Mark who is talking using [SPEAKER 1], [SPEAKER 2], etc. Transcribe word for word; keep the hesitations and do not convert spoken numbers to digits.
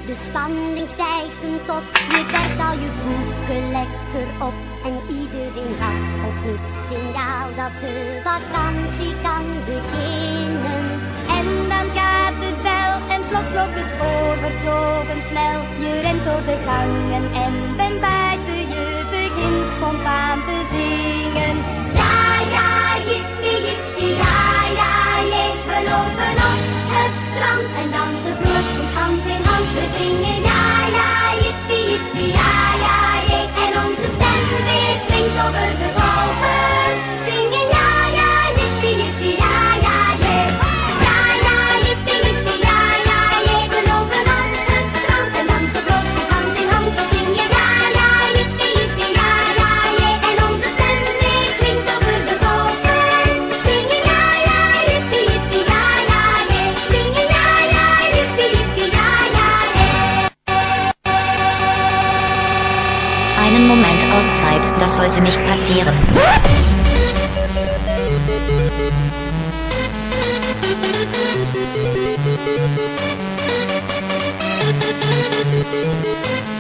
[SPEAKER 1] De spanning stijgt een top, je bergt al je boeken lekker op. En iedereen wacht op het signaal dat de vakantie kan beginnen. En dan gaat de bel en plots loopt het overtovend snel. Je rent door de gangen en bent buiten, je begint spontaan te zingen. Ja, ja, jippie, jippie, ja, ja, jee. We lopen op het strand en dansen bloedstoet hand in hand. We zingen ja, ja, jippie, jippie, ja, ja, jee. En onze stem weer klinkt over de golven. Zingen ja, ja, jippie, jippie, ja, ja, jee. Ja, ja, jippie, jippie, ja, ja, jee. We lopen op het strand en dansen bloedstoet hand in hand. We zingen ja, ja, jippie, jippie, ja, ja, jee. En onze stem weer klinkt over de golven. Zingen ja, ja, jippie, jippie, ja, ja, jee. Zingen ja, ja, jippie, jippie, ja, ja, jee.
[SPEAKER 2] Einen Moment Auszeit, das sollte nicht passieren.
[SPEAKER 1] Thank you.